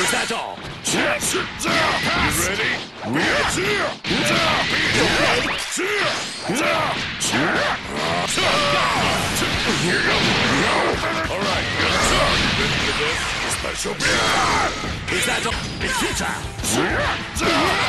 杀招。 You ready? Alright, ready for this? Special 必杀招，必杀。